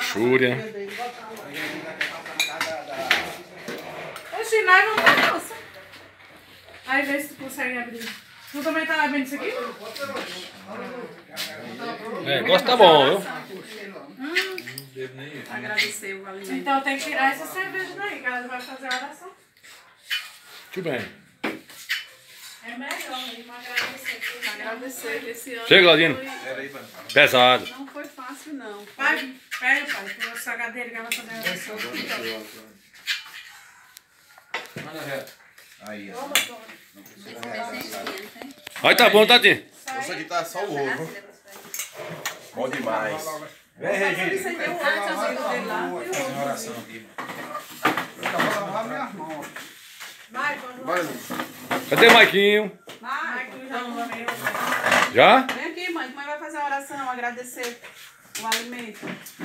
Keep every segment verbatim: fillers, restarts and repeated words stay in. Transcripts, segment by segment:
luxúria. Oxi, lá vamos pra moça. Aí vê se tu consegue abrir. Tu também tá vendo isso aqui? É, gosto tá bom, viu? Hum. Agradecer o alimento. Então tem que tirar essa cerveja daí, que ela vai fazer a oração. Muito bem. É melhor mesmo agradecer. Agradecer que esse ano. Chega, Claudino. Foi... Pesado. Não foi fácil, não. Pai, pega, pai, tem essa cadeira que ela vai fazer a oração. Manda reto. Aí, ó. Aí tá bom, Tati. Isso aqui tá só o ovo. Bom demais. Vem, Regina. Você deu um ar, seu amigo dele lá. Fazer uma oração aqui. Vai, quando Vai, Cadê o Maiquinho? Vai, tu já não vai. Já? vem aqui, mãe. Mãe vai fazer a oração, agradecer o alimento.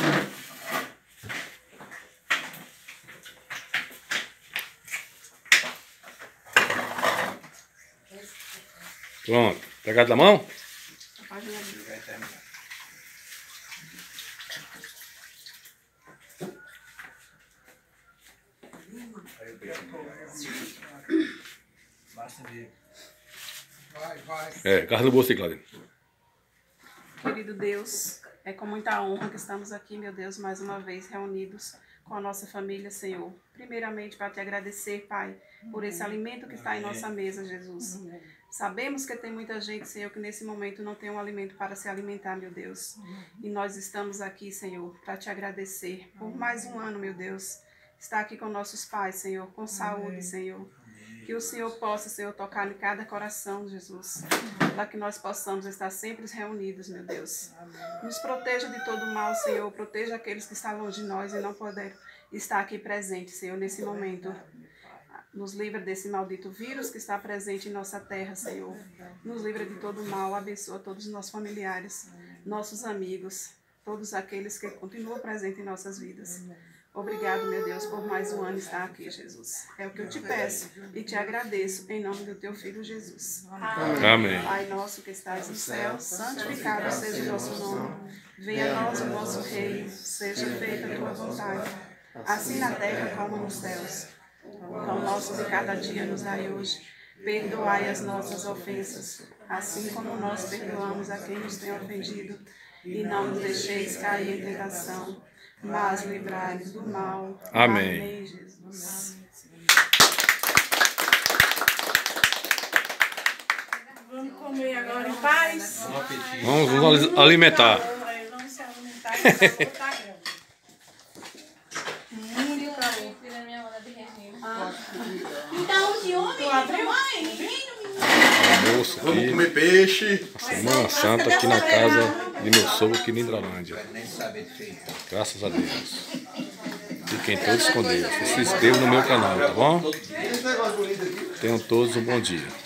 Pronto. Pegado na mão? A página ali. vai terminar. Basta ver. Vai, vai. É, carro no bolso aí, Claudino. Querido Deus, é com muita honra que estamos aqui, meu Deus, mais uma vez reunidos com a nossa família, Senhor. Primeiramente, para te agradecer, Pai, por esse alimento que está em nossa mesa, Jesus. Sabemos que tem muita gente, Senhor, que nesse momento não tem um alimento para se alimentar, meu Deus. E nós estamos aqui, Senhor, para te agradecer por mais um ano, meu Deus. Estar aqui com nossos pais, Senhor, com saúde, Senhor. Que o Senhor possa, Senhor, tocar em cada coração, Jesus. Para que nós possamos estar sempre reunidos, meu Deus. Nos proteja de todo mal, Senhor. Proteja aqueles que estão longe de nós e não puderam estar aqui presentes, Senhor, nesse momento. Nos livra desse maldito vírus que está presente em nossa terra, Senhor. Nos livra de todo mal. Abençoa todos os nossos familiares, nossos amigos, todos aqueles que continuam presentes em nossas vidas. Obrigado, meu Deus, por mais um ano estar aqui, Jesus. É o que eu te peço e te agradeço em nome do teu Filho Jesus. Amém. Pai nosso que estás no céu, santificado seja o nosso nome. Venha a nós o vosso reino, seja feita a tua vontade, assim na terra como nos céus. O pão nosso de cada dia nos dai hoje. Perdoai as nossas ofensas, assim como nós perdoamos a quem nos tem ofendido. E não nos deixeis cair em tentação, mas livrai-nos do mal. Amém. Amém, Jesus. Vamos comer agora em paz. Vamos nos alimentar. Vamos se alimentar e vamos botar grama. Muito calor. Então, de homem, mãe, Almoço Vamos aqui. comer peixe. Semana Santa aqui na casa de meu sogro aqui em Hidrolândia. Graças a Deus. Fiquem todos com Deus. E se inscrevam no meu canal, tá bom? Tenham todos um bom dia.